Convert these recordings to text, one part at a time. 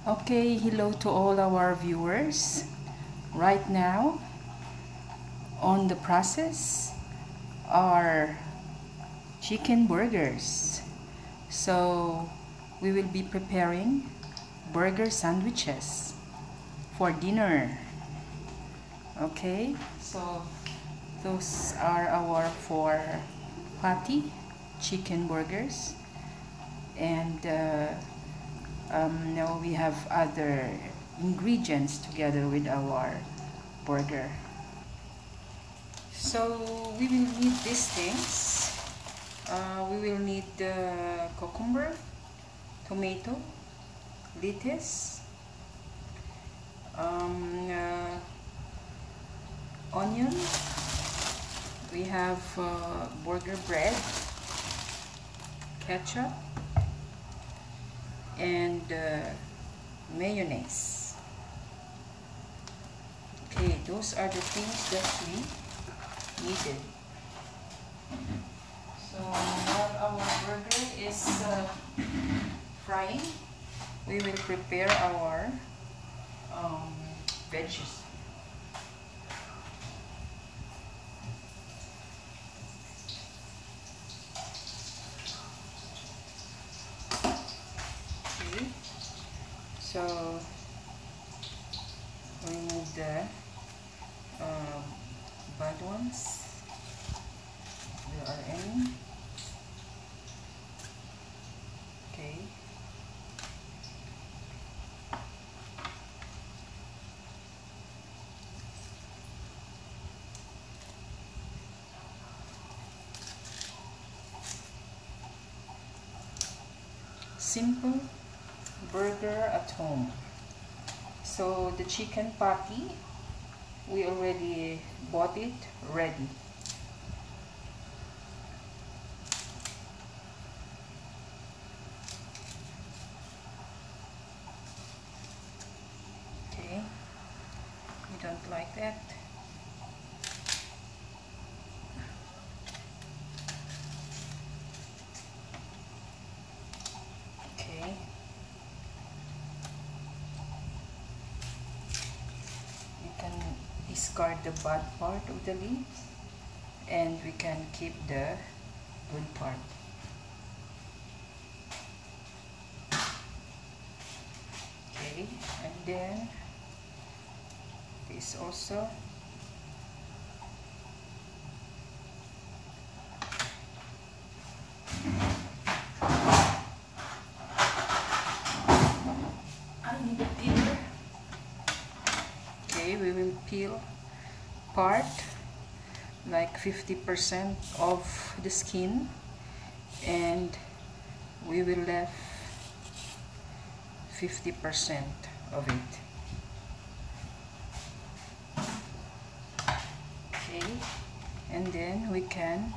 Okay, hello to all our viewers. Right now, on the process are chicken burgers. So, we will be preparing burger sandwiches for dinner. Okay, so those are our four patty chicken burgers, and now we have other ingredients together with our burger. So we will need these things. We will need cucumber, tomato, lettuce, onion. We have burger bread, ketchup, and mayonnaise. Okay, those are the things that we needed. So while our burger is frying, we will prepare our veggies. Okay, so remove the bad ones. There are any. Okay. Simple burger at home. So the chicken patty, we already bought it ready. Okay, we don't like that. Okay. You can discard the bad part of the leaves and we can keep the good part. Okay, and then this also. I need a peeler. Okay, we will peel part, like 50% of the skin, and we will left 50% of it. Okay, and then we can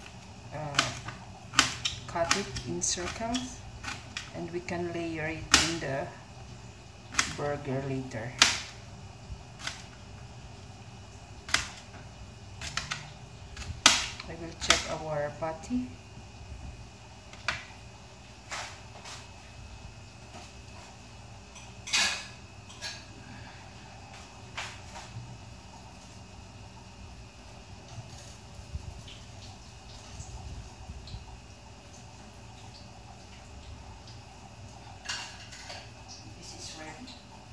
cut it in circles and we can layer it in the burger later. I will check our patty. This is ready.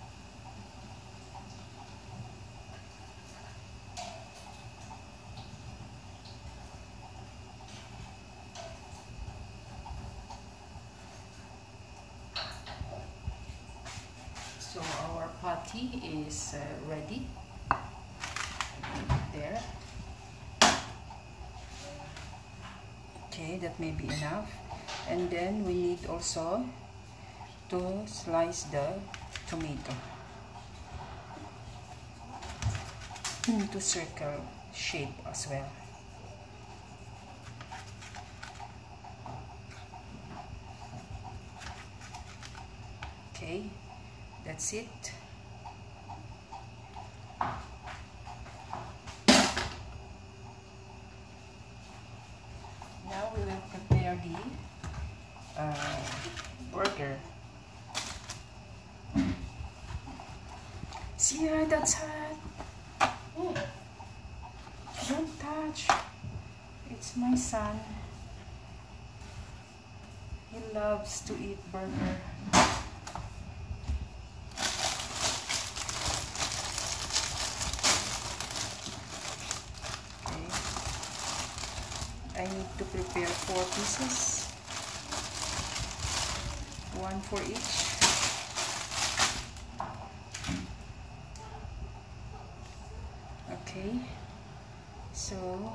So our patty is ready. There. Okay, that may be enough. And then we need also to slice the tomato into circle shape as well. Okay, that's it. Now we will prepare the burger. Yeah, that's hot. Don't touch. It's my son. He loves to eat burger. Okay. I need to prepare 4 pieces. 1 for each. Okay. So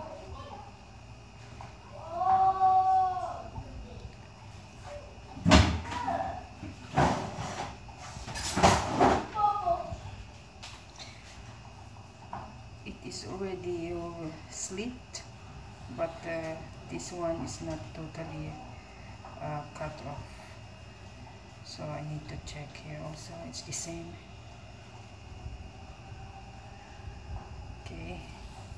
it is already slit, but this one is not totally cut off, so I need to check here also it's the same. Okay.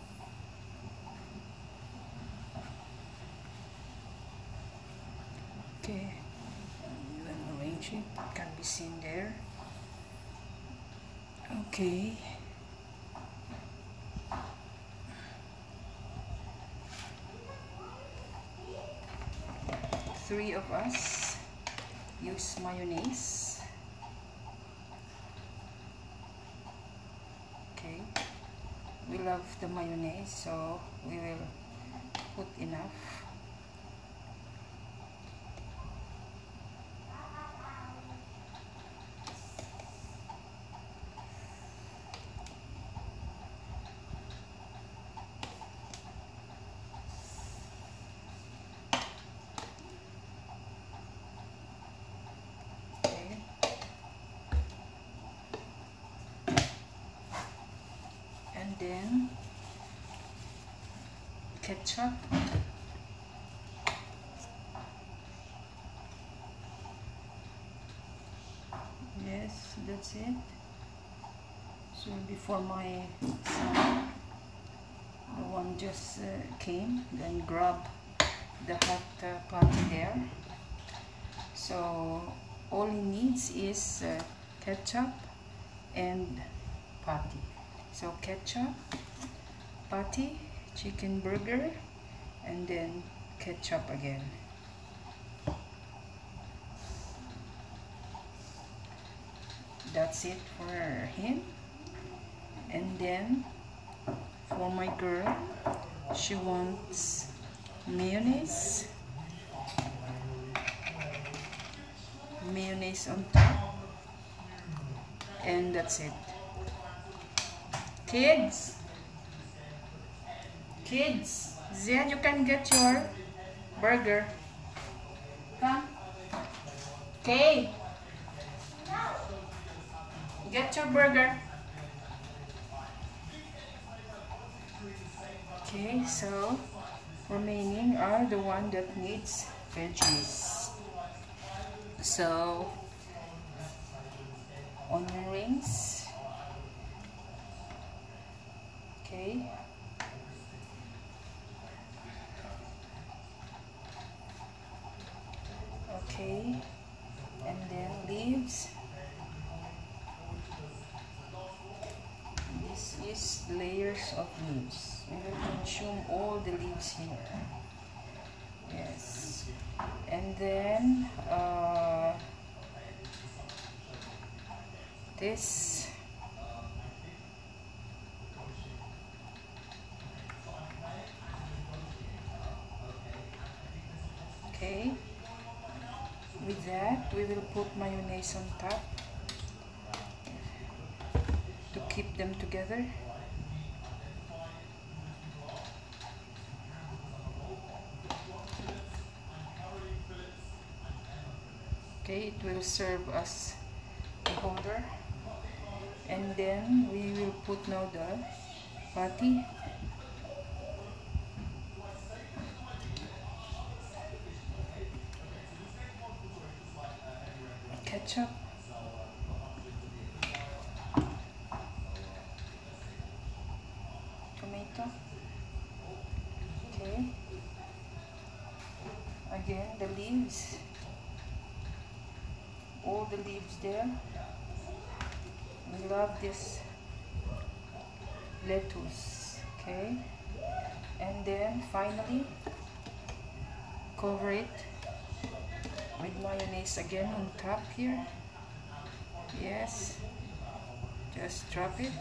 Okay, then arrange it, can be seen there. Okay. Three of us use mayonnaise. Okay, we love the mayonnaise, so we will put enough. Then ketchup, yes, that's it. So before my son, the one just came, then grab the hot patty there. So all he needs is ketchup and patty. So ketchup, patty, chicken burger, and then ketchup again. That's it for him. And then for my girl, she wants mayonnaise. Mayonnaise on top. And that's it. Kids, Zed, you can get your burger. Come. Okay. Get your burger. Okay, so remaining are the one that needs veggies. So onion rings. Okay. Okay. And then leaves. This is layers of leaves. We will consume all the leaves here. Yes. And then this. Okay, with that we will put mayonnaise on top to keep them together. Okay, it will serve as a holder, and then we will put now the patty. Ketchup, tomato, okay, again the leaves, all the leaves there. We love this lettuce. Okay, and then finally cover it with mayonnaise again on top here. Yes, just drop it,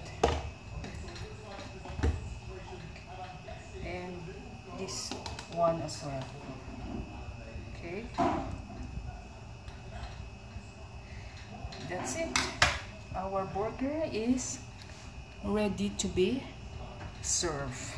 and this one as well. Okay, that's it. Our burger is ready to be served.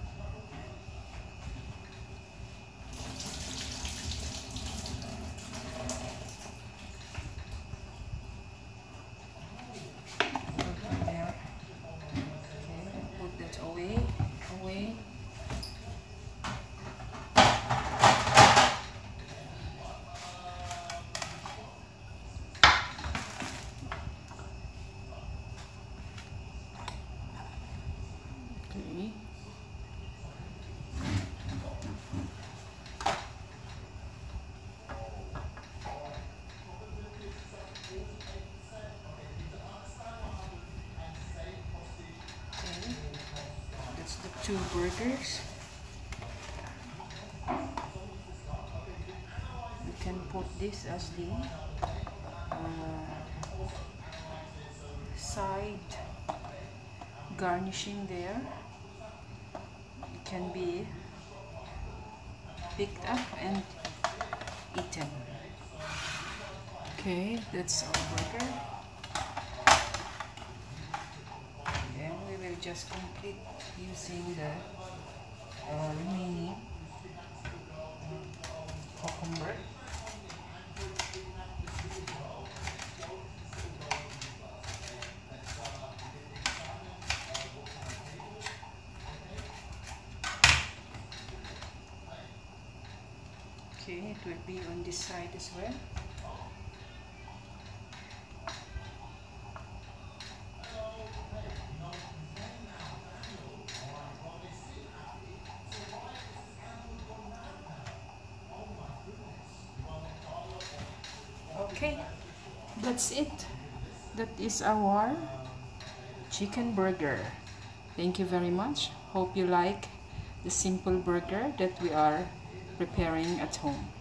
There. Okay, put that away. Okay. That's the two burgers. You can put this as the side garnishing there. It can be picked up and eaten. Okay, that's our burger. Then we will just complete using the remaining cucumber. Okay, it will be on this side as well. Okay, that's it. That is our chicken burger. Thank you very much. Hope you like the simple burger that we are preparing at home.